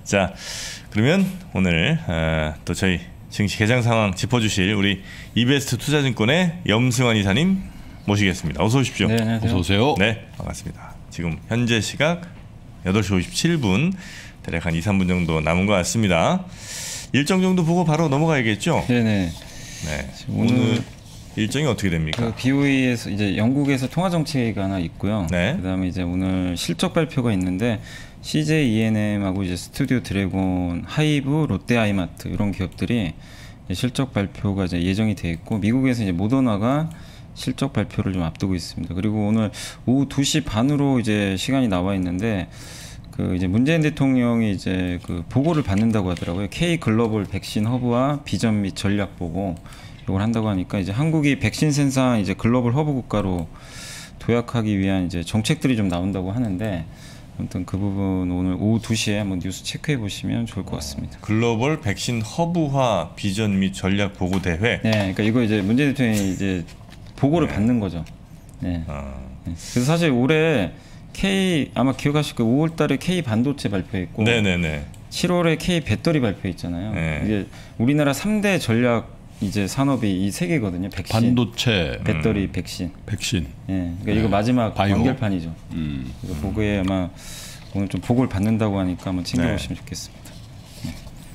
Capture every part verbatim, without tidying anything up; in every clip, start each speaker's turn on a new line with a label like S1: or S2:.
S1: 자, 그러면 오늘 어, 또 저희 증시 개장 상황 짚어주실 우리 이베스트 투자증권의 염승환 이사님 모시겠습니다. 어서 오십시오.
S2: 네, 안녕하세요.
S3: 어서 오세요.
S1: 네, 반갑습니다. 지금 현재 시각 여덟 시 오십칠 분, 대략 한 이, 삼 분 정도 남은 것 같습니다. 일정 정도 보고 바로 넘어가야겠죠?
S2: 네네.
S1: 네.
S2: 오늘,
S1: 오늘 일정이 어떻게 됩니까?
S2: 그 비오이에서 이제 영국에서 통화정책회의가 하나 있고요.
S1: 네.
S2: 그다음에 이제 오늘 실적 발표가 있는데 씨제이 이엔엠하고 이제 스튜디오 드래곤, 하이브, 롯데 아이마트 이런 기업들이 실적 발표가 이제 예정이 돼 있고 미국에서 이제 모더나가 실적 발표를 좀 앞두고 있습니다. 그리고 오늘 오후 두 시 반으로 이제 시간이 나와 있는데 그 이제 문재인 대통령이 이제 그 보고를 받는다고 하더라고요. K 글로벌 백신 허브와 비전 및 전략 보고 이걸 한다고 하니까 이제 한국이 백신 생산 이제 글로벌 허브 국가로 도약하기 위한 이제 정책들이 좀 나온다고 하는데 아무튼 그 부분 오늘 오후 두 시에 한번 뉴스 체크해 보시면 좋을 것 같습니다.
S1: 글로벌 백신 허브화 비전 및 전략 보고 대회.
S2: 네, 그러니까 이거 이제 문재인 대통령이 이제 보고를
S1: 네.
S2: 받는 거죠. 네.
S1: 아.
S2: 네. 그래서 사실 올해 K 아마 기억하실 거예요. 오월달에 K 반도체 발표했고,
S1: 네네네.
S2: 칠월에 K 배터리 발표했잖아요.
S1: 네.
S2: 이게 우리나라 삼 대 전략 이제 산업이 이 세 개거든요. 백신,
S3: 반도체,
S2: 배터리,
S1: 음.
S2: 백신.
S3: 백신.
S2: 예, 그러니까
S3: 네.
S2: 이거 마지막
S3: 바이오.
S2: 완결판이죠.
S3: 음.
S2: 그래서 보고에 아마 오늘 좀 보고를 받는다고 하니까 한번 챙겨보시면
S1: 네.
S2: 좋겠습니다. 네.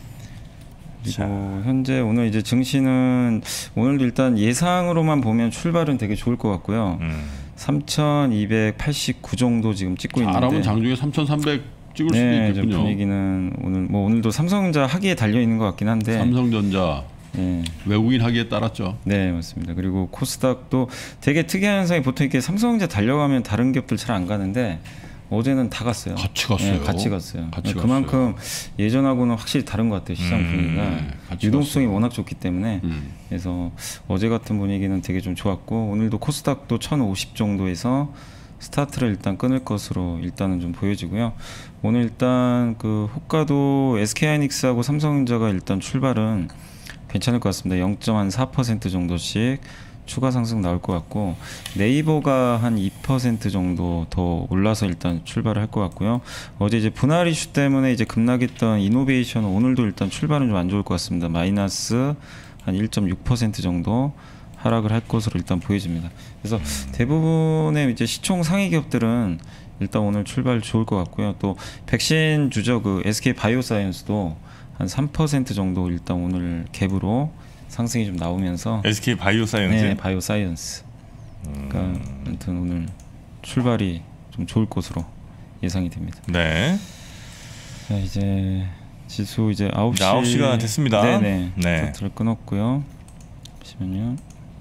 S2: 그리고 현재 오늘 이제 증시는 오늘도 일단 예상으로만 보면 출발은 되게 좋을 것 같고요.
S1: 음.
S2: 삼천이백팔십구 정도 지금 찍고 있는데.
S3: 잘하면 장중에 삼천삼백 찍을
S2: 네,
S3: 수도 있겠군요.
S2: 분위기는 오늘 뭐 오늘도 삼성전자 하기에 달려 있는 것 같긴 한데.
S3: 삼성전자
S2: 네.
S3: 외국인 하기에 따랐죠.
S2: 네, 맞습니다. 그리고 코스닥도 되게 특이한 현상이 보통 이렇게 삼성전자 달려가면 다른 기업들 잘 안 가는데 어제는 다 갔어요.
S3: 같이 갔어요.
S2: 네, 같이 갔어요.
S3: 같이
S2: 그만큼 예전하고는 확실히 다른 것 같아요. 시장
S1: 음,
S2: 분위기가
S3: 네, 같이
S2: 유동성이
S3: 갔어요.
S2: 워낙 좋기 때문에
S3: 음.
S2: 그래서 어제 같은 분위기는 되게 좀 좋았고 오늘도 코스닥도 천오십 정도에서 스타트를 일단 끊을 것으로 일단은 좀 보여지고요. 오늘 일단 그 호가도 에스케이하이닉스하고 삼성전자가 일단 출발은 괜찮을 것 같습니다. 영 점 사 퍼센트 정도씩 추가 상승 나올 것 같고 네이버가 한 이 퍼센트 정도 더 올라서 일단 출발을 할 것 같고요. 어제 이제 분할 이슈 때문에 이제 급락했던 이노베이션은 오늘도 일단 출발은 좀 안 좋을 것 같습니다. 마이너스 한 일 점 육 퍼센트 정도 하락을 할 것으로 일단 보여집니다. 그래서 대부분의 이제 시총 상위 기업들은 일단 오늘 출발 좋을 것 같고요. 또 백신 주죠 그 에스케이 바이오사이언스도 한 삼 퍼센트 정도 일단 오늘 갭으로 상승이 좀 나오면서
S1: 에스케이 바이오사이언스.
S2: 네, 바이오사이언스. 그러니까
S1: 음.
S2: 아무튼 오늘 출발이 좀 좋을 것으로 예상이 됩니다.
S1: 네.
S2: 자, 이제 지수 이제 아홉 시
S1: 아홉 시가 됐습니다.
S2: 네네.
S1: 네.
S2: 스타트를 끊었고요. 보시면요.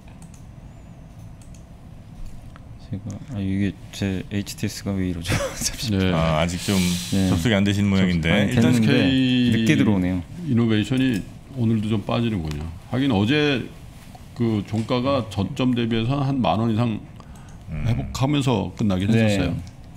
S2: 제가 아 이게 제 에이치티에스가 왜 이러죠?
S3: 네.
S1: 아, 아직 좀
S2: 네.
S1: 접속이 안 되신 모양인데
S2: 아니,
S1: 일단
S2: 됐는데
S3: 에스케이
S2: 늦게 들어오네요.
S3: 이노베이션이 오늘도 좀 빠지는군요. 하긴 어제 그 종가가 전점 대비해서 한 만 원 이상 회복하면서 끝나긴
S2: 네.
S3: 했었어요.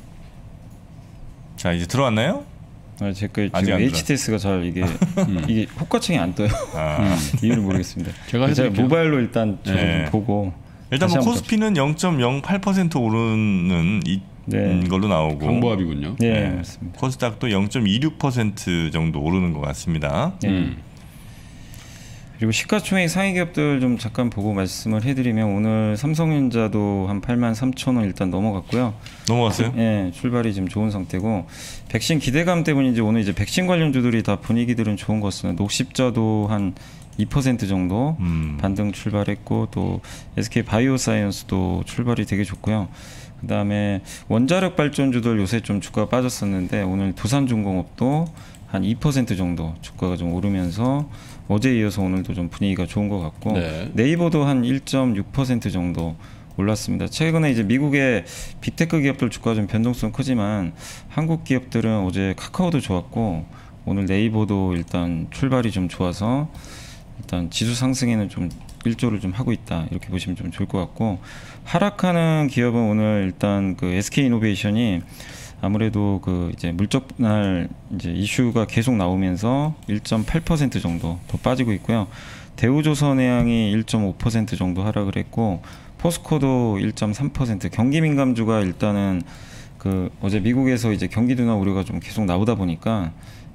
S1: 자 이제 들어왔나요?
S2: 아, 제가
S1: 아직
S2: 지금
S1: 안
S2: 에이치티에스가 잘 이게 이게 호가층이 안 떠요.
S1: 아.
S2: 이유를 모르겠습니다.
S3: 제가
S2: 제가
S3: 해드릴게요.
S2: 모바일로 일단 좀
S1: 네.
S2: 보고
S1: 일단
S2: 다시
S1: 뭐
S2: 한번
S1: 코스피는 영 점 영팔 퍼센트 오르는 이
S2: 네.
S1: 걸로 나오고
S3: 광보합이군요.
S2: 네,
S1: 네.
S2: 맞습니다.
S1: 코스닥도 영 점 이육 퍼센트 정도 오르는 것 같습니다.
S2: 네.
S3: 음.
S2: 그리고 시가총액 상위 기업들 좀 잠깐 보고 말씀을 해드리면 오늘 삼성전자도 한 팔만 삼천 원 일단 넘어갔고요.
S1: 넘어갔어요?
S2: 네, 출발이 지금 좋은 상태고 백신 기대감 때문인지 오늘 이제 백신 관련주들이 다 분위기들은 좋은 것 같습니다. 녹십자도 한 이 퍼센트 정도
S1: 음.
S2: 반등 출발했고 또 에스케이 바이오사이언스도 출발이 되게 좋고요. 그 다음에 원자력 발전주들 요새 좀 주가가 빠졌었는데 오늘 두산중공업도 한 이 퍼센트 정도 주가가 좀 오르면서 어제 이어서 오늘도 좀 분위기가 좋은 것 같고
S3: 네.
S2: 네이버도 한 일 점 육 퍼센트 정도 올랐습니다. 최근에 이제 미국의 빅테크 기업들 주가 좀 변동성 크지만 한국 기업들은 어제 카카오도 좋았고 오늘 네이버도 일단 출발이 좀 좋아서 일단 지수 상승에는 좀 일조를 좀 하고 있다 이렇게 보시면 좀 좋을 것 같고 하락하는 기업은 오늘 일단 그 에스케이이노베이션이 아무래도 그 이제 물적 분할 이제 이슈가 계속 나오면서 일 점 팔 퍼센트 정도 더 빠지고 있고요. 대우조선해양이 일 점 오 퍼센트 정도 하락을 했고 포스코도 일 점 삼 퍼센트 경기 민감주가 일단은 그 어제 미국에서 이제 경기 둔화 우려가 좀 계속 나오다 보니까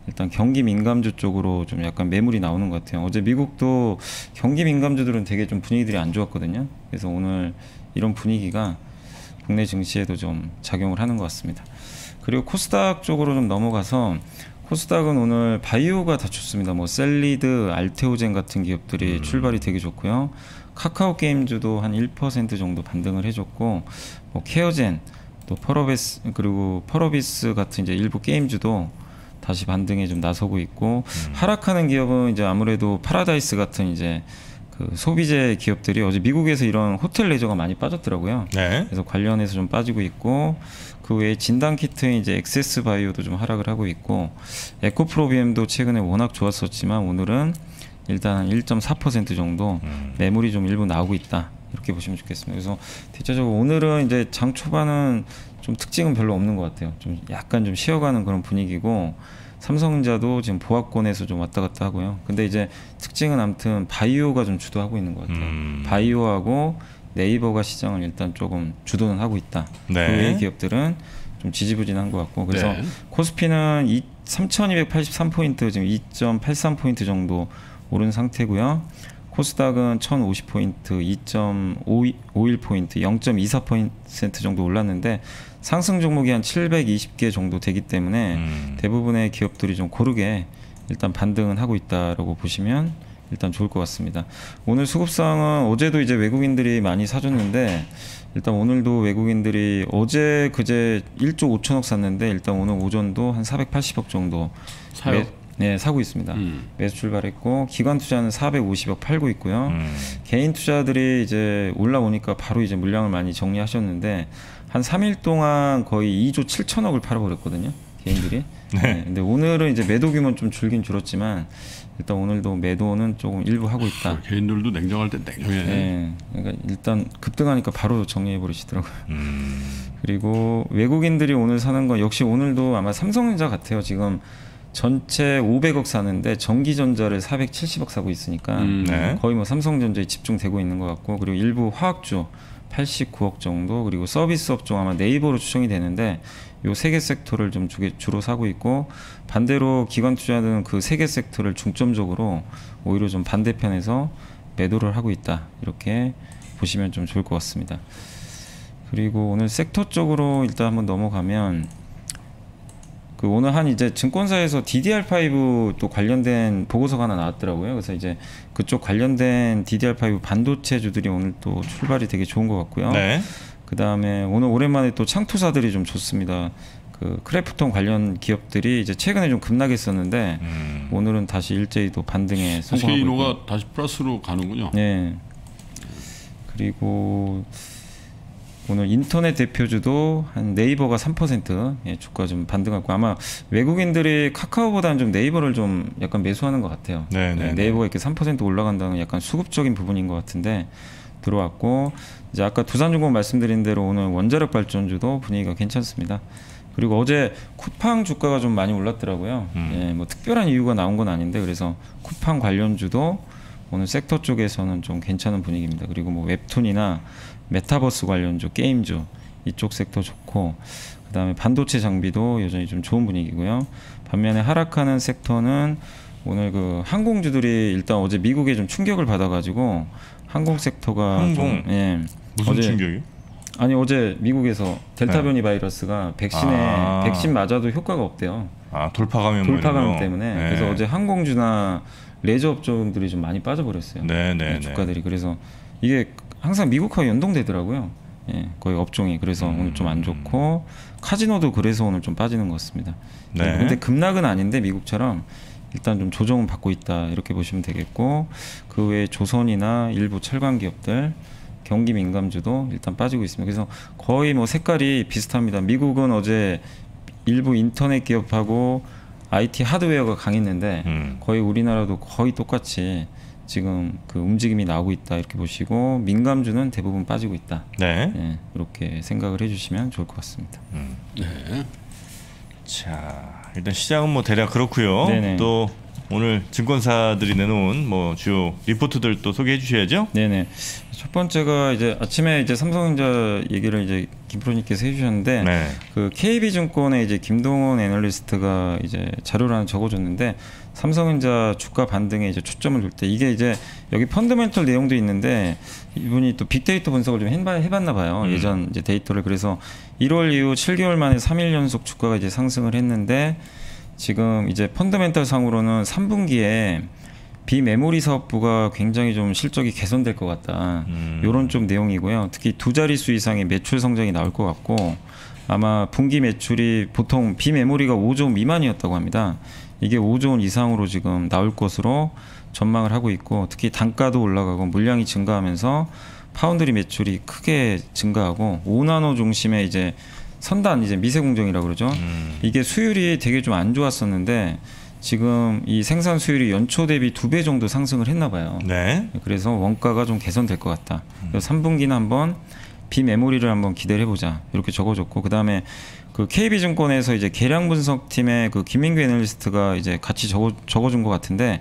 S2: 일단 경기 민감주 쪽으로 좀 약간 매물이 나오는 것 같아요. 어제 미국도 경기 민감주들은 되게 좀 분위기들이 안 좋았거든요. 그래서 오늘 이런 분위기가 국내 증시에도 좀 작용을 하는 것 같습니다. 그리고 코스닥 쪽으로 좀 넘어가서 코스닥은 오늘 바이오가 다 좋습니다. 뭐 셀리드, 알테오젠 같은 기업들이 음. 출발이 되게 좋고요. 카카오 게임즈도 한 일 퍼센트 정도 반등을 해줬고, 뭐 케어젠, 또 펄어비스 그리고 펄어비스 같은 이제 일부 게임주도 다시 반등에 좀 나서고 있고 음. 하락하는 기업은 이제 아무래도 파라다이스 같은 이제 그 소비재 기업들이 어제 미국에서 이런 호텔 레저가 많이 빠졌더라고요.
S1: 네.
S2: 그래서 관련해서 좀 빠지고 있고 그 외에 진단 키트인 이제 엑세스 바이오도 좀 하락을 하고 있고 에코프로비엠도 최근에 워낙 좋았었지만 오늘은 일단 일 점 사 퍼센트 정도 음. 매물이 좀 일부 나오고 있다. 이렇게 보시면 좋겠습니다. 그래서 대체적으로 오늘은 이제 장 초반은 좀 특징은 별로 없는 것 같아요. 좀 약간 좀 쉬어가는 그런 분위기고 삼성전자도 지금 보합권에서 좀 왔다 갔다 하고요. 근데 이제 특징은 아무튼 바이오가 좀 주도하고 있는 것 같아요. 음. 바이오하고 네이버가 시장을 일단 조금 주도는 하고 있다.
S1: 네.
S2: 그 외의 기업들은 좀 지지부진한 것 같고 그래서
S3: 네.
S2: 코스피는 삼천이백팔십삼 포인트 지금 이 점 팔삼 포인트 정도 오른 상태고요. 코스닥은 천오십 포인트 이 점 오일 포인트 영 점 이사 퍼센트 정도 올랐는데 상승 종목이 한 칠백이십 개 정도 되기 때문에 음. 대부분의 기업들이 좀 고르게 일단 반등은 하고 있다라고 보시면 일단 좋을 것 같습니다. 오늘 수급상은 어제도 이제 외국인들이 많이 사줬는데 일단 오늘도 외국인들이 어제 그제 일조 오천억 샀는데 일단 오늘 오전도 한 사백팔십억 정도
S3: 사요?
S2: 매, 네, 사고 있습니다. 음. 매수 출발했고 기관 투자는 사백오십억 팔고 있고요. 음. 개인 투자들이 이제 올라오니까 바로 이제 물량을 많이 정리하셨는데 한 삼 일 동안 거의 이조 칠천억을 팔아버렸거든요. 개인들이. 네. 네. 근데 오늘은 이제 매도 규모는 좀 줄긴 줄었지만 일단 오늘도 매도는 조금 일부 하고 있다.
S3: 개인들도 냉정할 때 냉정해.
S2: 네. 그러니까 일단 급등하니까 바로 정리해 버리시더라고요.
S1: 음.
S2: 그리고 외국인들이 오늘 사는 거 역시 오늘도 아마 삼성전자 같아요. 지금 전체 오백억 사는데 전기전자를 사백칠십억 사고 있으니까
S1: 음, 네.
S2: 거의 뭐 삼성전자에 집중되고 있는 것 같고 그리고 일부 화학주 팔십구억 정도 그리고 서비스 업종 아마 네이버로 추정이 되는데 요 세 개 섹터를 좀 주게, 주로 사고 있고 반대로 기관 투자는 그 세 개 섹터를 중점적으로 오히려 좀 반대편에서 매도를 하고 있다 이렇게 보시면 좀 좋을 것 같습니다. 그리고 오늘 섹터 쪽으로 일단 한번 넘어가면 그 오늘 한 이제 증권사에서 디디알 파이브 또 관련된 보고서가 하나 나왔더라고요. 그래서 이제 그쪽 관련된 디디알 파이브 반도체주들이 오늘 또 출발이 되게 좋은 것 같고요.
S1: 네.
S2: 그 다음에 오늘 오랜만에 또 창투사들이 좀 좋습니다. 그 크래프톤 관련 기업들이 이제 최근에 좀 급락했었는데 음. 오늘은 다시 일제히 또 반등에 성공하고
S3: 에스케이노가 있고. 다시 플러스로 가는군요.
S2: 네. 그리고 오늘 인터넷 대표주도 한 네이버가 삼 퍼센트 예, 주가 좀 반등하고 아마 외국인들이 카카오보다는 좀 네이버를 좀 약간 매수하는 것 같아요.
S1: 네, 네,
S2: 네이버가 이렇게 삼 퍼센트 올라간다는 약간 수급적인 부분인 것 같은데 들어왔고 이제 아까 두산중공 말씀드린 대로 오늘 원자력 발전주도 분위기가 괜찮습니다. 그리고 어제 쿠팡 주가가 좀 많이 올랐더라고요. 음. 예, 뭐 특별한 이유가 나온 건 아닌데 그래서 쿠팡 관련주도 오늘 섹터 쪽에서는 좀 괜찮은 분위기입니다. 그리고 뭐 웹툰이나 메타버스 관련주, 게임주 이쪽 섹터 좋고 그 다음에 반도체 장비도 여전히 좀 좋은 분위기고요. 반면에 하락하는 섹터는 오늘 그 항공주들이 일단 어제 미국에 좀 충격을 받아가지고 항공 섹터가
S1: 항공?
S2: 좀 예.
S1: 무슨
S2: 어제,
S1: 충격이요?
S2: 아니 어제 미국에서 델타 변이 네. 바이러스가 백신에
S1: 아.
S2: 백신 맞아도 효과가 없대요.
S1: 아 돌파 감염
S2: 돌파 감염
S1: 뭐
S2: 때문에
S1: 네.
S2: 그래서 어제 항공주나 레저 업종들이 좀 많이 빠져버렸어요.
S1: 네, 네,
S2: 주가들이
S1: 네.
S2: 그래서 이게 항상 미국하고 연동되더라고요. 예, 거의 업종이 그래서 음. 오늘 좀 안 좋고 카지노도 그래서 오늘 좀 빠지는 것 같습니다.
S1: 네.
S2: 근데 급락은 아닌데 미국처럼 일단 좀 조정은 받고 있다 이렇게 보시면 되겠고 그 외에 조선이나 일부 철강 기업들 경기 민감주도 일단 빠지고 있습니다. 그래서 거의 뭐 색깔이 비슷합니다. 미국은 어제 일부 인터넷 기업하고 아이티 하드웨어가 강했는데 음. 거의 우리나라도 거의 똑같이 지금 그 움직임이 나오고 있다 이렇게 보시고 민감주는 대부분 빠지고 있다.
S1: 네.
S2: 예, 이렇게 생각을 해주시면 좋을 것 같습니다.
S1: 음.
S3: 네.
S1: 자 일단 시장은 뭐 대략 그렇고요.
S2: 네네.
S1: 또 오늘 증권사들이 내놓은 뭐 주요 리포트들 또 소개해 주셔야죠.
S2: 네네. 첫 번째가 이제 아침에 이제 삼성전자 얘기를 이제 김프로님께서 해주셨는데
S1: 네.
S2: 그 케이비증권의 이제 김동원 애널리스트가 이제 자료를 하나 적어줬는데 삼성전자 주가 반등에 이제 초점을 둘 때 이게 이제 여기 펀더멘털 내용도 있는데 이분이 또 빅데이터 분석을 좀 해봐, 해봤나 봐요.
S1: 음.
S2: 예전 이제 데이터를 그래서 일월 이후 칠 개월 만에 삼 일 연속 주가가 이제 상승을 했는데 지금 이제 펀더멘털 상으로는 삼 분기에 비메모리 사업부가 굉장히 좀 실적이 개선될 것 같다.
S1: 음.
S2: 이런 좀 내용이고요. 특히 두 자릿수 이상의 매출 성장이 나올 것 같고 아마 분기 매출이 보통 비메모리가 오조 원 미만이었다고 합니다. 이게 오조 원 이상으로 지금 나올 것으로 전망을 하고 있고 특히 단가도 올라가고 물량이 증가하면서 파운드리 매출이 크게 증가하고 오 나노 중심의 이제 선단 이제 미세 공정이라고 그러죠.
S1: 음.
S2: 이게 수율이 되게 좀 안 좋았었는데 지금 이 생산 수율이 연초 대비 두 배 정도 상승을 했나 봐요.
S1: 네.
S2: 그래서 원가가 좀 개선될 것 같다. 그래서 삼 분기는 한번 비메모리를 한번 기대를 해보자 이렇게 적어줬고 그 다음에 그 케이비증권에서 이제 계량 분석팀의 그 김민규 애널리스트가 이제 같이 적어 적어준 것 같은데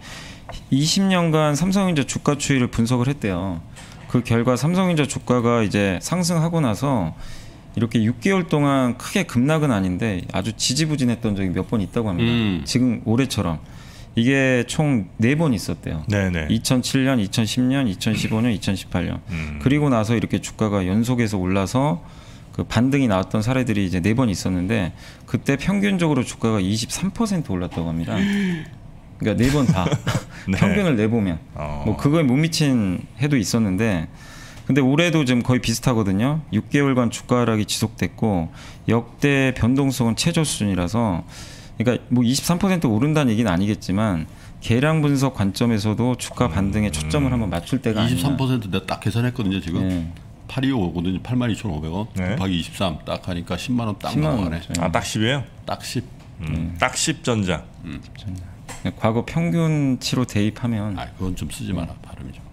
S2: 이십 년간 삼성전자 주가 추이를 분석을 했대요. 그 결과 삼성전자 주가가 이제 상승하고 나서 이렇게 육 개월 동안 크게 급락은 아닌데 아주 지지부진했던 적이 몇 번 있다고 합니다.
S3: 음.
S2: 지금 올해처럼 이게 총 네 번 있었대요.
S1: 네네.
S2: 이천칠 년, 이천십 년, 이천십오 년, 이천십팔 년.
S1: 음.
S2: 그리고 나서 이렇게 주가가 연속해서 올라서 그 반등이 나왔던 사례들이 이제 네 번 있었는데 그때 평균적으로 주가가 이십삼 퍼센트 올랐다고 합니다. 그러니까 네 번 다
S1: 네.
S2: 평균을 내보면
S1: 어.
S2: 뭐 그거에 못 미친 해도 있었는데 근데 올해도 지금 거의 비슷하거든요. 육 개월간 주가 하락이 지속됐고 역대 변동성은 최저 수준이라서 그러니까 뭐 이십삼 퍼센트 오른다는 얘기는 아니겠지만 계량 분석 관점에서도 주가 반등에 초점을 한번 맞출 때가 아니냐.
S3: 이십삼 퍼센트 내가 딱 계산했거든요 지금.
S2: 네.
S3: 팔이오거든요. 팔만 이천오백 원
S1: 네.
S3: 곱하기 이십삼 딱 하니까 십만 원 딱
S2: 십만 원
S3: 나가네.
S2: 맞죠.
S1: 아, 딱 십이에요?
S3: 딱 십.
S1: 음. 딱 십 전자.
S2: 과거 평균치로 대입하면
S3: 아 그건 좀 쓰지 마라 발음이 좀.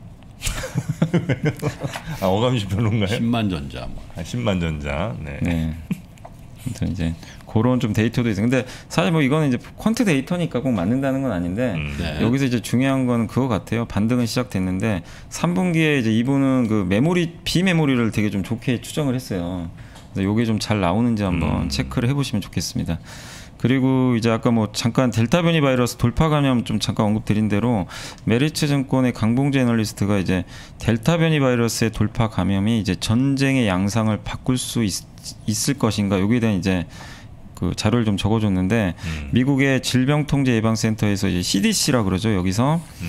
S1: 아, 어감이 좀 별론가요?
S3: 십만 전자 뭐.
S1: 아, 십만 전자. 네.
S2: 네. 아무튼 이제 그런 좀 데이터도 있어요. 근데 사실 뭐 이거는 이제 퀀트 데이터니까 꼭 맞는다는 건 아닌데
S1: 음.
S3: 네.
S2: 여기서 이제 중요한 거는 그거 같아요. 반등은 시작됐는데 삼 분기에 이제 이분은 그 메모리 비메모리를 되게 좀 좋게 추정을 했어요. 그래서 요게 좀 잘 나오는지 한번
S1: 음.
S2: 체크를 해보시면 좋겠습니다. 그리고 이제 아까 뭐 잠깐 델타 변이 바이러스 돌파 감염 좀 잠깐 언급드린 대로 메리츠 증권의 강봉재 애널리스트가 이제 델타 변이 바이러스의 돌파 감염이 이제 전쟁의 양상을 바꿀 수 있, 있을 것인가 여기에 대한 이제 그 자료를 좀 적어줬는데
S1: 음.
S2: 미국의 질병통제예방센터에서 이제 씨디씨라 그러죠. 여기서
S1: 음.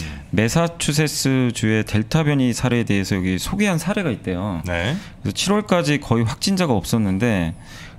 S2: 매사추세츠 주의 델타 변이 사례에 대해서 여기 소개한 사례가 있대요.
S1: 네.
S2: 그래서 칠월까지 거의 확진자가 없었는데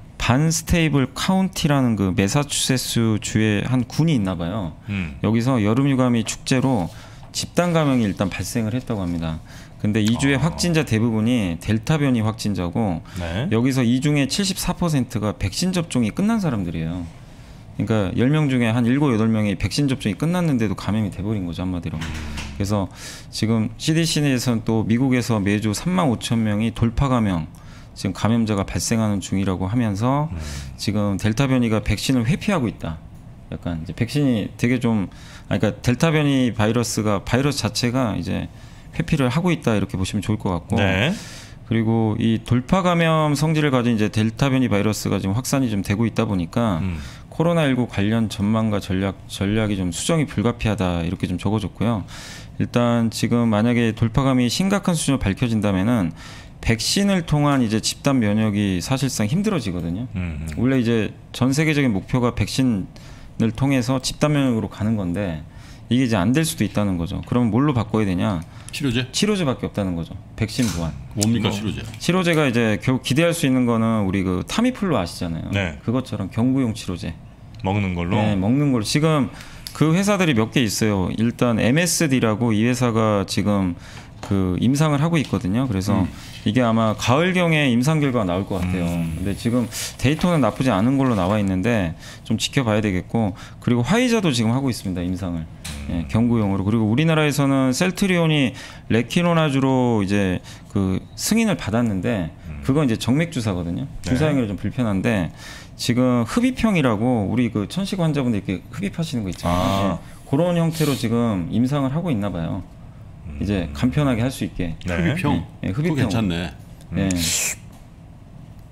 S2: 반스테이블 카운티라는 그 매사추세츠 주의 한 군이 있나 봐요.
S1: 음.
S2: 여기서 여름휴가 및 축제로 집단 감염이 일단 발생을 했다고 합니다. 근데 이 주의
S1: 아.
S2: 확진자 대부분이 델타 변이 확진자고
S1: 네.
S2: 여기서 이 중에 칠십사 퍼센트가 백신 접종이 끝난 사람들이에요. 그러니까 열 명 중에 한 일곱, 여덟 명이 백신 접종이 끝났는데도 감염이 돼버린 거죠, 한마디로. 그래서 지금 씨디씨에서는 또 미국에서 매주 삼만 오천 명이 돌파 감염 지금 감염자가 발생하는 중이라고 하면서
S1: 음.
S2: 지금 델타 변이가 백신을 회피하고 있다. 약간 이제 백신이 되게 좀, 아, 그러니까 델타 변이 바이러스가 바이러스 자체가 이제 회피를 하고 있다 이렇게 보시면 좋을 것 같고.
S1: 네.
S2: 그리고 이 돌파 감염 성질을 가진 이제 델타 변이 바이러스가 지금 확산이 좀 되고 있다 보니까
S1: 음.
S2: 코로나십구 관련 전망과 전략 전략이 좀 수정이 불가피하다 이렇게 좀 적어줬고요. 일단 지금 만약에 돌파감이 심각한 수준으로 밝혀진다면은 백신을 통한 이제 집단 면역이 사실상 힘들어지거든요.
S1: 음.
S2: 원래 이제 전 세계적인 목표가 백신을 통해서 집단 면역으로 가는 건데 이게 이제 안 될 수도 있다는 거죠. 그러면 뭘로 바꿔야 되냐?
S3: 치료제?
S2: 치료제밖에 없다는 거죠. 백신 무한.
S3: 뭡니까
S1: 뭐.
S3: 치료제?
S2: 치료제가 이제 결국 기대할 수 있는 거는 우리 그 타미플루 아시잖아요.
S1: 네.
S2: 그것처럼 경구용 치료제.
S1: 먹는 걸로.
S2: 네, 먹는 걸로. 지금 그 회사들이 몇 개 있어요. 일단 엠에스디라고 이 회사가 지금 그 임상을 하고 있거든요. 그래서
S3: 음.
S2: 이게 아마 가을경에 임상 결과가 나올 것 같아요.
S1: 음.
S2: 근데 지금 데이터는 나쁘지 않은 걸로 나와 있는데 좀 지켜봐야 되겠고, 그리고 화이자도 지금 하고 있습니다. 임상을. 예, 경구용으로. 그리고 우리나라에서는 셀트리온이 레키노나주로 이제 그 승인을 받았는데 그건 이제 정맥 주사거든요. 주사용이 좀 불편한데 지금 흡입형이라고 우리 그 천식 환자분들 이렇게 흡입하시는 거 있잖아요.
S1: 아.
S2: 예, 그런 형태로 지금 임상을 하고 있나 봐요. 이제 간편하게 할 수 있게.
S1: 네.
S3: 흡입형?
S2: 예,
S3: 그거
S2: 흡입형.
S3: 괜찮네.
S2: 예.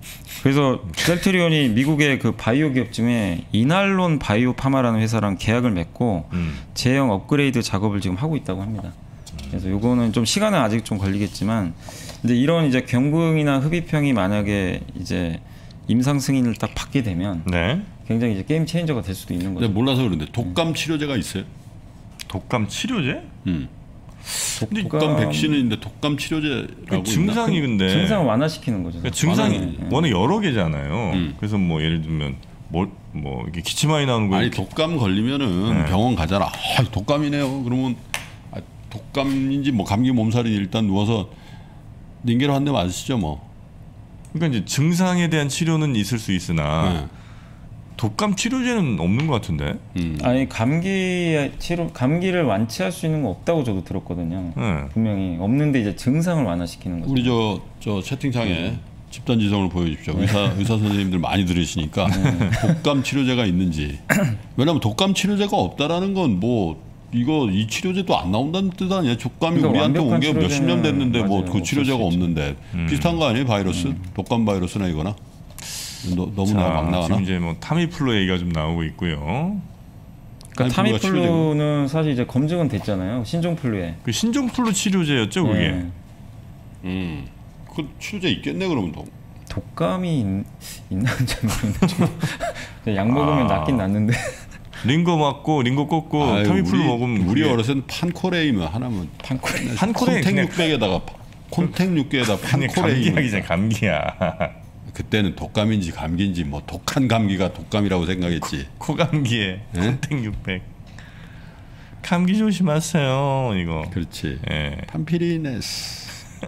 S2: 그래서 셀트리온이 미국의 그 바이오 기업 중에 이날론 바이오 파마라는 회사랑 계약을 맺고
S1: 음.
S2: 제형 업그레이드 작업을 지금 하고 있다고 합니다. 그래서 요거는 좀 시간은 아직 좀 걸리겠지만 이제 이런 이제 경구용이나 흡입형이 만약에 이제 임상 승인을 딱 받게 되면
S1: 네.
S2: 굉장히 이제 게임 체인저가 될 수도 있는 거죠.
S3: 근데 몰라서 그런데 독감 치료제가 있어요?
S1: 독감 치료제?
S3: 음.
S1: 근데
S3: 독감 백신은 있는데 독감 치료제라고
S1: 그 증상이
S3: 있나?
S1: 근데
S2: 증상을 완화시키는 거죠.
S1: 그러니까 증상이
S2: 완화는,
S1: 워낙 여러 개잖아요.
S3: 음.
S1: 그래서 뭐 예를 들면 뭐, 뭐 이렇게 기침 많이 나오는 거
S3: 아니 독감 걸리면은
S1: 네.
S3: 병원 가잖아. 아, 독감이네요. 그러면 아, 독감인지 뭐 감기 몸살인지 일단 누워서 링게로 한 대 맞으시죠 뭐.
S1: 그러니까 이제 증상에 대한 치료는 있을 수 있으나
S3: 네.
S1: 독감 치료제는 없는 것 같은데.
S3: 음.
S2: 아니 감기 치료 감기를 완치할 수 있는 거 없다고 저도 들었거든요.
S1: 네.
S2: 분명히 없는데 이제 증상을 완화시키는 거죠.
S3: 우리 저, 저 채팅창에 집단 지성을 보여주십시오. 의사 의사 선생님들 많이 들으시니까 독감 치료제가 있는지. 왜냐하면 독감 치료제가 없다라는 건 뭐 이거 이 치료제도 안 나온다는 뜻 아니야? 독감이
S2: 그러니까
S3: 우리한테 온 게
S2: 완벽한
S3: 몇십 년 됐는데 뭐
S2: 맞아요.
S3: 그 치료제가
S2: 없을 수
S3: 없는데
S1: 음.
S3: 비슷한 거 아니에요? 바이러스? 독감 바이러스나 이거나? 너, 너무
S1: 자,
S3: 내가 막 나가나?
S1: 지금 이제 뭐 타미플루 얘기가 좀 나오고 있고요.
S2: 그러니까
S3: 타미플루가
S2: 타미플루는 사실 이제 검증은 됐잖아요. 신종플루에.
S1: 그 신종플루 치료제였죠, 그게.
S2: 네.
S3: 음. 그 치료제 있겠네 그러면 또.
S2: 독감이 있, 있나는 잘 모르겠는데 약 먹으면
S1: 아.
S2: 낫긴 낫는데
S1: 링거 맞고 링거 꽂고
S3: 아유,
S1: 타미플루
S3: 우리,
S1: 먹으면
S3: 우리
S1: 그게
S3: 어렸을 땐 판코레이면 하나면
S2: 판코레.
S1: 판코레이
S3: 콘택
S1: 그냥-
S3: 육백에다가 콘택 육백에다
S1: 그냥
S3: 판코레이
S1: 감기약이잖아, 감기약.
S3: 그때는 독감인지 감기인지 뭐 독한 감기가 독감이라고 생각했지.
S1: 코감기에
S3: 네?
S1: 콘택 육백. 감기 조심하세요, 이거.
S3: 그렇지.
S1: 예.
S3: 판피리네스.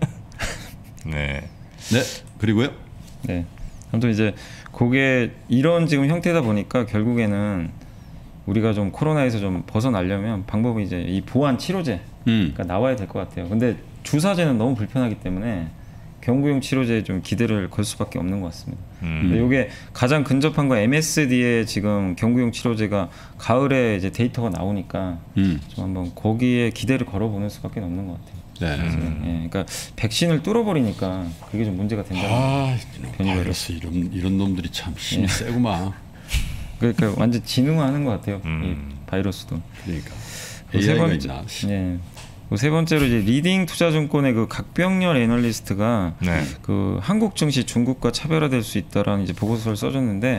S1: 네.
S3: 네. 그리고요.
S2: 네. 아무튼 이제 그게 이런 지금 형태다 보니까 결국에는 우리가 좀 코로나에서 좀 벗어나려면 방법이 이제 이 보안 치료제가
S3: 음.
S2: 나와야 될 것 같아요. 근데 주사제는 너무 불편하기 때문에 경구용 치료제에 좀 기대를 걸 수밖에 없는 것 같습니다.
S1: 음.
S2: 근데 이게 가장 근접한 건 엠에스디의 지금 경구용 치료제가 가을에 이제 데이터가 나오니까
S3: 음.
S2: 좀 한번 거기에 기대를 걸어보는 수밖에 없는 것 같아요.
S3: 네.
S1: 음.
S2: 예, 그러니까 백신을 뚫어버리니까 그게 좀 문제가 된다.
S3: 아,
S2: 변이
S3: 바이러스 이런 이런 놈들이 참 힘이
S2: 예.
S3: 세구만.
S2: 그러니까 완전 진흥화하는 것 같아요.
S1: 음.
S2: 이 바이러스도.
S3: 그러니까
S2: 그 세
S3: 에이아이가
S2: 번째,
S3: 있나?
S2: 예. 그세 번째로 이제 리딩 투자증권의 그 각병렬 애널리스트가
S1: 네.
S2: 그 한국 증시 중국과 차별화될 수 있다라는 이제 보고서를 써줬는데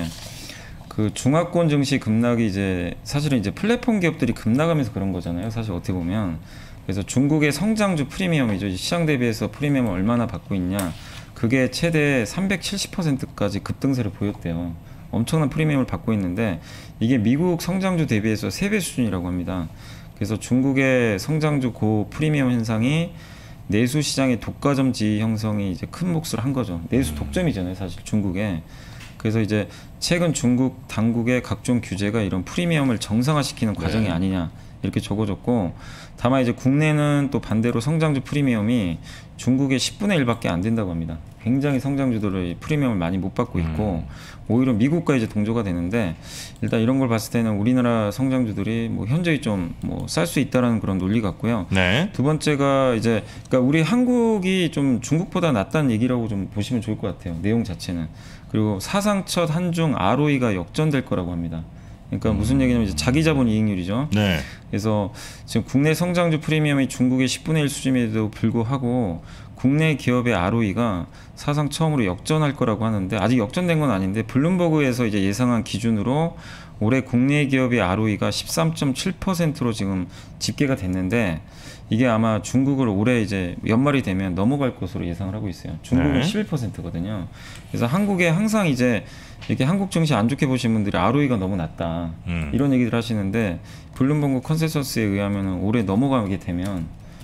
S2: 그 중화권 증시 급락이 이제 사실은 이제 플랫폼 기업들이 급락하면서 그런 거잖아요. 사실 어떻게 보면 그래서 중국의 성장주 프리미엄이죠. 시장 대비해서 프리미엄을 얼마나 받고 있냐. 그게 최대 삼백칠십 퍼센트까지 급등세를 보였대요. 엄청난 프리미엄을 받고 있는데 이게 미국 성장주 대비해서 세 배 수준이라고 합니다. 그래서 중국의 성장주 고 프리미엄 현상이 내수 시장의 독과점 지위 형성이 이제 큰 몫을 한 거죠. 내수 독점이잖아요, 사실 중국에. 그래서 이제 최근 중국 당국의 각종 규제가 이런 프리미엄을 정상화시키는 과정이
S3: 네.
S2: 아니냐 이렇게 적어줬고, 다만 이제 국내는 또 반대로 성장주 프리미엄이 중국의 십분의 일밖에 안 된다고 합니다. 굉장히 성장주들의 프리미엄을 많이 못 받고 있고 오히려 미국과 이제 동조가 되는데, 일단 이런 걸 봤을 때는 우리나라 성장주들이 뭐 현저히 좀 뭐 쌀 수 있다라는 그런 논리 같고요.
S1: 네.
S2: 두 번째가 이제 그러니까 우리 한국이 좀 중국보다 낫다는 얘기라고 좀 보시면 좋을 것 같아요. 내용 자체는. 그리고 사상 첫 한중 알오이가 역전될 거라고 합니다. 그러니까 무슨 얘기냐면 이제 자기 자본 이익률이죠.
S1: 네.
S2: 그래서 지금 국내 성장주 프리미엄이 중국의 십분의 일 수준에도 불구하고 국내 기업의 알오이가 사상 처음으로 역전할 거라고 하는데, 아직 역전된 건 아닌데 블룸버그에서 이제 예상한 기준으로 올해 국내 기업의 알오이가 십삼 점 칠 퍼센트로 지금 집계가 됐는데, 이게 아마 중국을 올해 이제 연말이 되면 넘어갈 것으로 예상을 하고 있어요. 중국은
S1: 네.
S2: 십일 퍼센트거든요. 그래서 한국에 항상 이제 이렇게 한국 증시 안 좋게 보신 분들이 알오이가 너무 낮다
S1: 음.
S2: 이런 얘기들 하시는데, 블룸버그 컨센서스에 의하면 올해 넘어가게 되면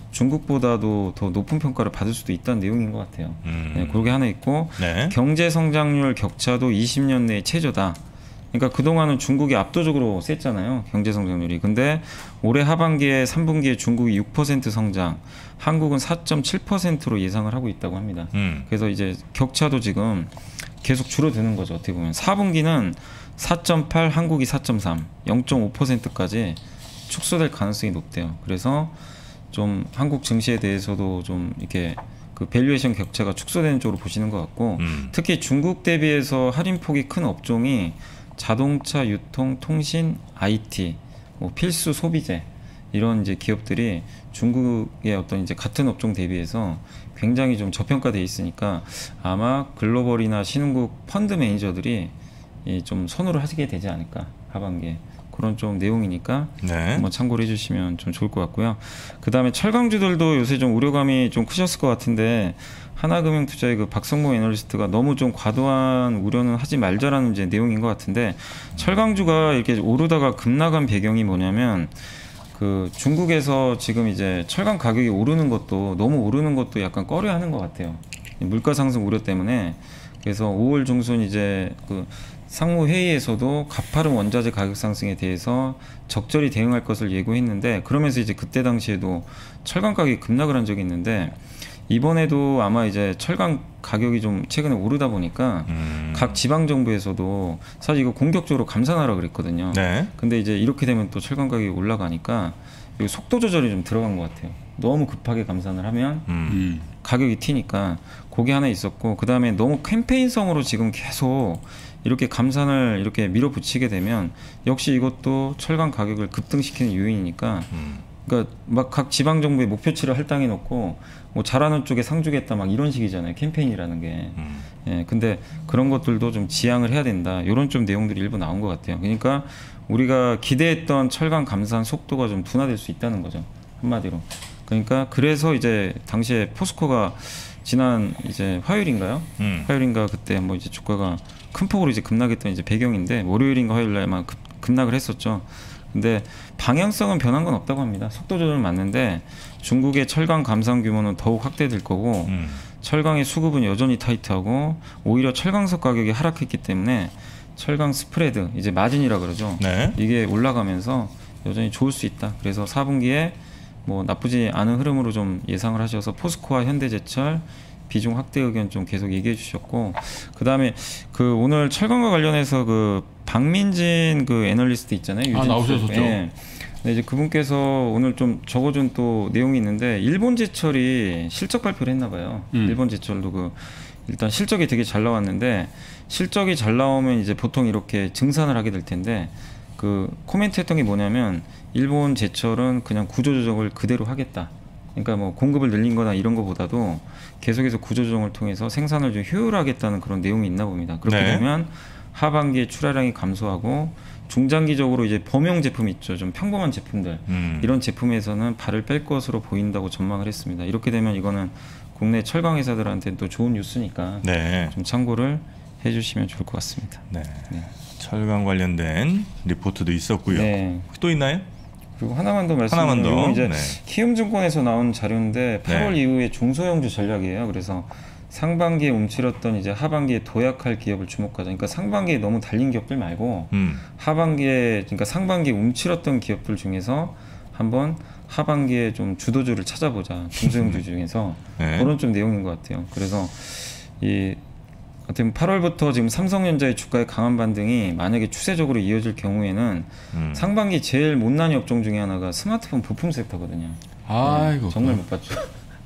S2: 중국보다도 더 높은 평가를 받을 수도 있다는 내용인 것 같아요.
S1: 음.
S2: 네, 그게 하나 있고,
S1: 네.
S2: 경제 성장률 격차도 이십 년 내에 최저다. 그러니까 그동안은 중국이 압도적으로 셌잖아요, 경제 성장률이. 근데 올해 하반기에 삼 분기에 중국이 육 퍼센트 성장, 한국은 사 점 칠 퍼센트로 예상을 하고 있다고 합니다.
S1: 음.
S2: 그래서 이제 격차도 지금 계속 줄어드는 거죠, 어떻게 보면. 사 분기는 사 점 팔, 한국이 사 점 삼, 영 점 오 퍼센트까지 축소될 가능성이 높대요. 그래서 좀 한국 증시에 대해서도 좀 이렇게 그 밸류에이션 격차가 축소되는 쪽으로 보시는 것 같고
S1: 음.
S2: 특히 중국 대비해서 할인폭이 큰 업종이 자동차, 유통, 통신, 아이티, 뭐 필수 소비재 이런 이제 기업들이 중국의 어떤 이제 같은 업종 대비해서 굉장히 좀 저평가돼 있으니까 아마 글로벌이나 신흥국 펀드 매니저들이 좀 선호를 하시게 되지 않을까 하반기에 그런 좀 내용이니까
S1: 네.
S2: 한번 참고를 해주시면 좀 좋을 것 같고요. 그 다음에 철강주들도 요새 좀 우려감이 좀 크셨을 것 같은데 하나금융투자의 그 박성모 애널리스트가 너무 좀 과도한 우려는 하지 말자라는 이제 내용인 것 같은데 철강주가 이렇게 오르다가 급락한 배경이 뭐냐면 그 중국에서 지금 이제 철강 가격이 오르는 것도 너무 오르는 것도 약간 꺼려하는 것 같아요. 물가 상승 우려 때문에 그래서 오월 중순 이제 그 상무 회의에서도 가파른 원자재 가격 상승에 대해서 적절히 대응할 것을 예고했는데 그러면서 이제 그때 당시에도 철강 가격이 급락을 한 적이 있는데 이번에도 아마 이제 철강 가격이 좀 최근에 오르다 보니까
S1: 음.
S2: 각 지방 정부에서도 사실 이거 공격적으로 감산하라 그랬거든요.
S1: 네.
S2: 근데 이제 이렇게 되면 또 철강 가격이 올라가니까 이 속도 조절이 좀 들어간 것 같아요. 너무 급하게 감산을 하면
S1: 음.
S3: 음.
S2: 가격이 튀니까 그게 하나 있었고 그 다음에 너무 캠페인성으로 지금 계속 이렇게 감산을 이렇게 밀어붙이게 되면 역시 이것도 철강 가격을 급등시키는 요인이니까
S1: 음.
S2: 그러니까 막 각 지방 정부의 목표치를 할당해 놓고 뭐 잘하는 쪽에 상 주겠다 막 이런 식이잖아요. 캠페인이라는 게.
S1: 음.
S2: 예, 근데 그런 것들도 좀 지양을 해야 된다. 이런 좀 내용들이 일부 나온 것 같아요. 그러니까 우리가 기대했던 철강 감산 속도가 좀 둔화될 수 있다는 거죠. 한마디로. 그러니까 그래서 이제 당시에 포스코가 지난 이제 화요일인가요?
S1: 음.
S2: 화요일인가 그때 뭐 이제 주가가 큰 폭으로 이제 급락했던 이제 배경인데 월요일인가 화요일날만 급, 급락을 했었죠. 근데 방향성은 변한 건 없다고 합니다. 속도 조절은 맞는데 중국의 철강 감산 규모는 더욱 확대될 거고
S1: 음.
S2: 철강의 수급은 여전히 타이트하고 오히려 철강석 가격이 하락했기 때문에 철강 스프레드 이제 마진이라 그러죠.
S1: 네.
S2: 이게 올라가면서 여전히 좋을 수 있다. 그래서 사 분기에 뭐 나쁘지 않은 흐름으로 좀 예상을 하셔서 포스코와 현대제철 비중 확대 의견 좀 계속 얘기해 주셨고 그 다음에 그 오늘 철강과 관련해서 그 박민진 그 애널리스트 있잖아요.
S3: 아, 나오셨었죠.
S2: 예. 네, 이제 그분께서 오늘 좀 적어준 또 내용이 있는데 일본 제철이 실적 발표를 했나 봐요.
S3: 음.
S2: 일본 제철도 그 일단 실적이 되게 잘 나왔는데 실적이 잘 나오면 이제 보통 이렇게 증산을 하게 될 텐데 그 코멘트 했던 게 뭐냐면 일본 제철은 그냥 구조조정을 그대로 하겠다. 그러니까 뭐 공급을 늘린 거나 이런 거보다도 계속해서 구조조정을 통해서 생산을 좀 효율화하겠다는 그런 내용이 있나 봅니다. 그렇게
S1: 네.
S2: 되면 하반기에 출하량이 감소하고 중장기적으로 이제 범용 제품 있죠. 좀 평범한 제품들.
S1: 음.
S2: 이런 제품에서는 발을 뺄 것으로 보인다고 전망을 했습니다. 이렇게 되면 이거는 국내 철강 회사들한테 또 좋은 뉴스니까
S1: 네.
S2: 좀 참고를 해주시면 좋을 것 같습니다.
S1: 네.
S2: 네.
S1: 철강 관련된 리포트도 있었고요.
S2: 네.
S1: 또 있나요?
S2: 그리고 하나만 더
S1: 하나만
S2: 말씀드리면
S1: 더.
S2: 이건 이제
S1: 네.
S2: 키움증권에서 나온 자료인데 팔월
S1: 네.
S2: 이후에 중소형주 전략이에요. 그래서 상반기에 움츠렸던 이제 하반기에 도약할 기업을 주목하자. 그러니까 상반기에 너무 달린 기업들 말고
S1: 음.
S2: 하반기에 그러니까 상반기에 움츠렸던 기업들 중에서 한번 하반기에 좀 주도주를 찾아보자. 중소형주 중에서
S1: 네.
S2: 그런 좀 내용인 것 같아요. 그래서 이 어쨌든 팔월부터 지금 삼성전자의 주가의 강한 반등이 만약에 추세적으로 이어질 경우에는
S1: 음.
S2: 상반기 제일 못난이 업종 중에 하나가 스마트폰 부품 섹터거든요.
S3: 아이고.
S2: 정말 못 봤죠.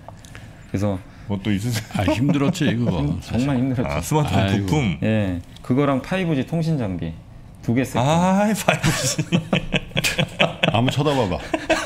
S2: 그래서
S1: 뭐 또 있으세요?
S3: 아, 힘들었지 그거. 사실.
S2: 정말 힘들었죠.
S1: 아, 스마트폰
S3: 아이고.
S1: 부품.
S2: 예, 그거랑 파이브지 통신 장비 두 개 섹터.
S1: 아, 파이브지.
S3: 한번 쳐다봐봐.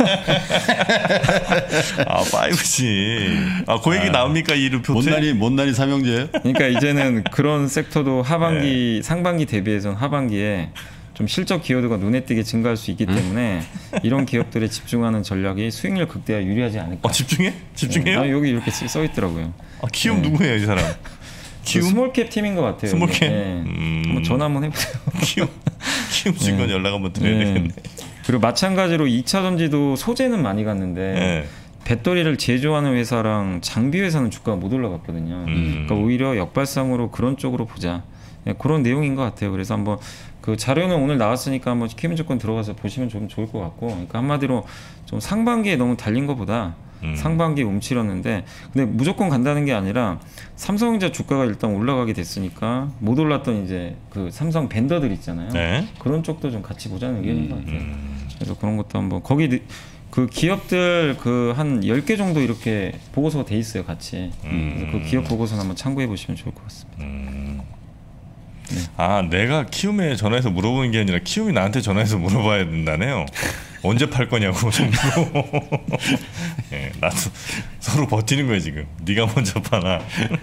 S1: 아, 파이브지. 아, 그 얘기
S3: 아,
S1: 나옵니까? 이 리포트?
S3: 못난이 못난이 삼형제.
S2: 그러니까 이제는 그런 섹터도 하반기
S1: 네.
S2: 상반기 대비해서는 하반기에 좀 실적 기여도가 눈에 띄게 증가할 수 있기 때문에 이런 기업들에 집중하는 전략이 수익률 극대화 유리하지 않을까.
S1: 어, 집중해? 집중해요?
S2: 아, 여기 이렇게 써 있더라고요.
S1: 아, 키움
S2: 네.
S1: 누구예요, 이 사람?
S2: 키움? 스몰캡 팀인 것 같아요.
S1: 스몰캡?
S2: 네.
S1: 음.
S2: 한번 전화 한번 해보세요.
S1: 키움, 키움 증권
S2: 네.
S1: 연락 한번 드려야
S2: 네.
S1: 되겠네.
S2: 그리고 마찬가지로 이 차 전지도 소재는 많이 갔는데
S1: 네.
S2: 배터리를 제조하는 회사랑 장비 회사는 주가가 못 올라갔거든요.
S1: 음.
S2: 그러니까 오히려 역발상으로 그런 쪽으로 보자. 네, 그런 내용인 것 같아요. 그래서 한번 그 자료는 오늘 나왔으니까 한번 키움증권 들어가서 보시면 좀 좋을 것 같고, 그러니까 한마디로 좀 상반기에 너무 달린 것보다
S1: 음.
S2: 상반기에 움츠렸는데, 근데 무조건 간다는 게 아니라 삼성전자 주가가 일단 올라가게 됐으니까 못 올랐던 이제 그 삼성 벤더들 있잖아요.
S1: 네.
S2: 그런 쪽도 좀 같이 보자는 의견인 것 같아요.
S1: 음.
S2: 그래서 그런 것도 한번 거기 그 기업들 그 한 열 개 정도 이렇게 보고서가 돼 있어요, 같이.
S1: 음.
S2: 그래서 그 기업 보고서는 한번 참고해 보시면 좋을 것 같습니다.
S1: 음. 네. 아, 내가 키움에 전화해서 물어보는 게 아니라 키움이 나한테 전화해서 물어봐야 된다네요. 언제 팔 거냐고 정도로. 예, 나도 서로 버티는 거예요 지금. 네가 먼저 파나.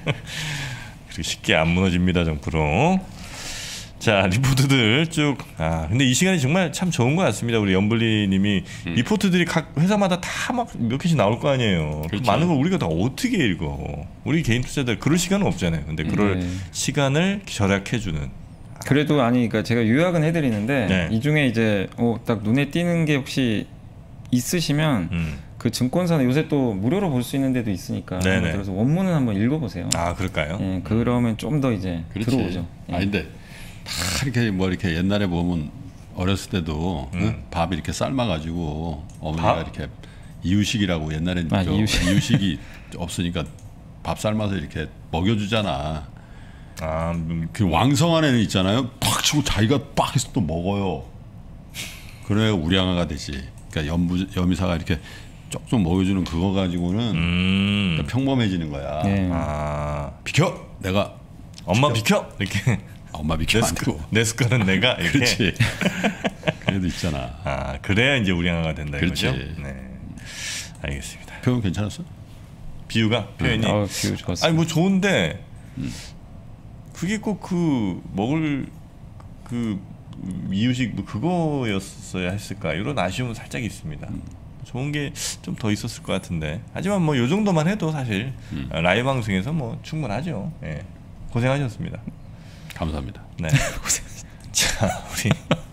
S1: 그렇게 쉽게 안 무너집니다 정프로. 자, 리포트들 쭉. 아, 근데 이 시간이 정말 참 좋은 것 같습니다. 우리 연블리님이 음. 리포트들이 각 회사마다 다 막 몇 개씩 나올 거 아니에요. 그 많은 걸 우리가 다 어떻게 읽어? 우리 개인 투자자들 그럴 시간은 없잖아요. 근데 그럴 네. 시간을 절약해주는.
S2: 그래도 아니, 그러니까 제가 요약은 해드리는데 네. 이 중에 이제 어, 딱 눈에 띄는 게 혹시 있으시면. 음. 그 증권사는 요새 또 무료로 볼 수 있는 데도 있으니까 네네. 그래서 원문은 한번 읽어보세요.
S1: 아, 그럴까요?
S2: 예, 그러면 좀 더 이제 그렇지. 들어오죠. 예.
S3: 아, 근데 다 이렇게 뭐 이렇게 옛날에 보면 어렸을 때도 음. 응? 밥 이렇게 삶아가지고 어머니가 밥? 이렇게 이유식이라고 옛날엔
S2: 아, 이유식.
S3: 이유식이 없으니까 밥 삶아서 이렇게 먹여주잖아. 아, 음. 그 왕성한 애는 있잖아요. 팍 치고 자기가 빡 해서 또 먹어요. 그래야 우량아가 되지. 그러니까 연부, 여미사가 이렇게 쪽쪽 먹여주는 그거 가지고는 음. 평범해지는 거야. 네. 아, 비켜! 내가
S1: 엄마 비켜! 이렇게.
S3: 아, 엄마 비켜.
S1: 내, 숟가, 내 숟갈은 내가 이렇게.
S3: 그렇지. 그래도 있잖아.
S1: 아, 그래야 이제 우량아가 된다
S3: 그렇지.
S1: 이거죠. 네, 알겠습니다.
S3: 표현 괜찮았어?
S1: 비유가 표현이.
S2: 음. 어, 비유 좋았어.
S1: 아니 뭐 좋은데 음. 그게 꼭 그 먹을 그 이유식 뭐 그거였어야 했을까 이런 아쉬움은 살짝 있습니다. 음. 좋은 게 좀 더 있었을 것 같은데 하지만 뭐 요 정도만 해도 사실 음. 라이브 방송에서 뭐 충분하죠. 예. 고생하셨습니다.
S3: 감사합니다.
S1: 네. 고생. 자, 우리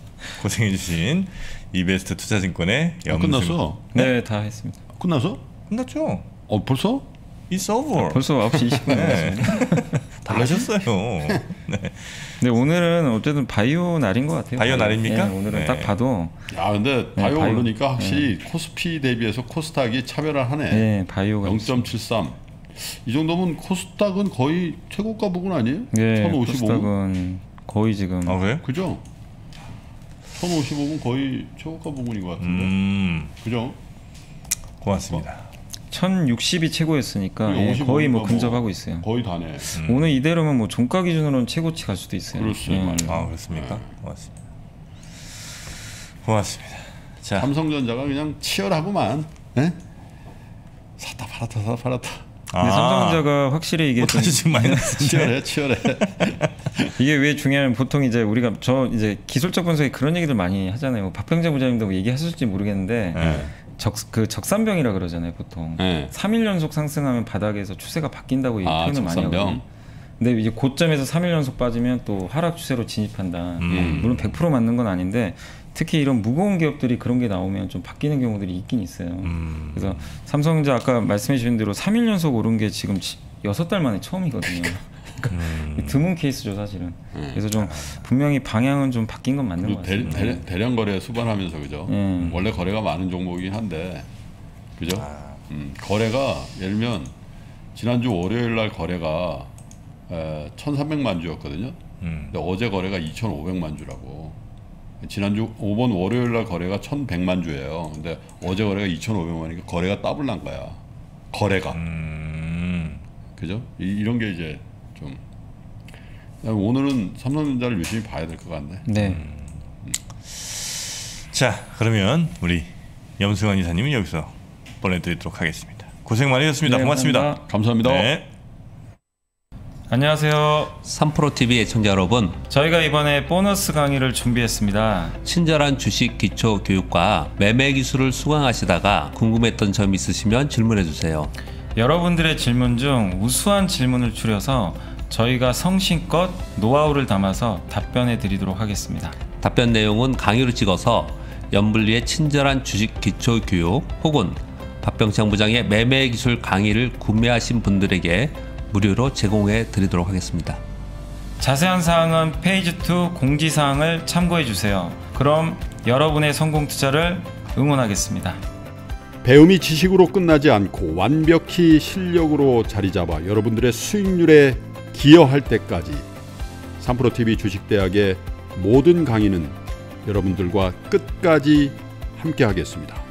S1: 고생해주신 이베스트 투자증권의
S3: 아, 끝났어?
S2: 네, 다 했습니다.
S3: 끝났어?
S1: 끝났죠.
S3: 어, 벌써?
S1: It's over.
S2: 아, 벌써 아홉 시 이십 분
S1: 네. 다 하셨어요. 네.
S2: 근데 오늘은 어쨌든 바이오 날인 것 같아요.
S1: 바이오 날입니까?
S2: 네, 오늘은
S1: 네.
S2: 딱 봐도.
S3: 야, 근데 바이오, 네, 바이오 오르니까 확실히 네. 코스피 대비해서 코스닥이 차별을 하네.
S2: 네, 바이오가
S3: 영 점 칠삼. 이 정도면 코스닥은 거의 최고가 부근 아니에요?
S2: 네,
S3: 천오십오.
S2: 코스닥은 거의 지금.
S1: 아, 그래요?
S3: 그죠? 천오십오는 거의 최고가 부근인 것 같은데. 음. 그죠?
S1: 고맙습니다.
S2: 천육십이 최고였으니까 예, 거의 뭐 근접하고
S3: 뭐
S2: 있어요.
S3: 거의 다네.
S2: 음. 오늘 이대로면 뭐 종가 기준으로는 최고치 갈 수도 있어요.
S3: 그렇습니다.
S2: 예.
S1: 아, 그렇습니까? 네. 고맙습니다. 고맙습니다. 자,
S3: 삼성전자가 그냥 치열하구만. 네? 샀다 팔았다 샀다 팔았다.
S2: 근데 아, 삼성전자가 확실히 이게
S1: 뭐 다시 지금 마이너스
S3: 치열해 치열해.
S2: 이게 왜 중요하면 보통 이제 우리가 저 이제 기술적 분석에 그런 얘기들 많이 하잖아요. 박병재 부장님도 얘기하실지 모르겠는데. 네. 적, 그 적산병이라 그러잖아요 보통. 네. 삼 일 연속 상승하면 바닥에서 추세가 바뀐다고 이
S3: 아,
S2: 표현을 많이 하거든요. 근데 이제 고점에서 삼 일 연속 빠지면 또 하락 추세로 진입한다. 음. 물론 백 퍼센트 맞는 건 아닌데 특히 이런 무거운 기업들이 그런 게 나오면 좀 바뀌는 경우들이 있긴 있어요. 음. 그래서 삼성전자 아까 말씀해 주신 대로 삼 일 연속 오른 게 지금 여섯 달 만에 처음이거든요. 음. 드문 케이스죠 사실은. 음. 그래서 좀 분명히 방향은 좀 바뀐 건 맞는 것 같습니다.
S3: 대, 대, 대량 거래 수반하면서 그죠. 음. 원래 거래가 많은 종목이긴 한데 그죠. 아. 음, 거래가 예를 들면 지난주 월요일 날 거래가 에, 천삼백만 주였거든요. 음. 근데 어제 거래가 이천오백만 주라고. 지난주 이번 월요일 날 거래가 천백만 주예요. 근데 어제 거래가 이천오백만이니까 거래가 더블 난 거야. 거래가. 음. 그죠? 이, 이런 게 이제 좀 오늘은 삼성전자를 열심히 봐야 될 것 같네.
S2: 네.
S1: 음. 자, 그러면 우리 염승환 이사님은 여기서 보내드리도록 하겠습니다. 고생 많으셨습니다. 네, 고맙습니다.
S3: 감사합니다. 감사합니다.
S1: 네.
S2: 안녕하세요.
S4: 삼프로티비 애청자 여러분,
S2: 저희가 이번에 보너스 강의를 준비했습니다.
S4: 친절한 주식 기초 교육과 매매 기술을 수강하시다가 궁금했던 점 있으시면 질문해 주세요.
S2: 여러분들의 질문 중 우수한 질문을 추려서 저희가 성심껏 노하우를 담아서 답변해 드리도록 하겠습니다.
S4: 답변 내용은 강의로 찍어서 염블리의 친절한 주식 기초 교육 혹은 박병창 부장의 매매 기술 강의를 구매하신 분들에게 무료로 제공해 드리도록 하겠습니다.
S2: 자세한 사항은 페이지 이 공지사항을 참고해 주세요. 그럼 여러분의 성공 투자를 응원하겠습니다.
S5: 배움이 지식으로 끝나지 않고 완벽히 실력으로 자리 잡아 여러분들의 수익률에 기여할 때까지 삼프로티비 주식대학의 모든 강의는 여러분들과 끝까지 함께 하겠습니다.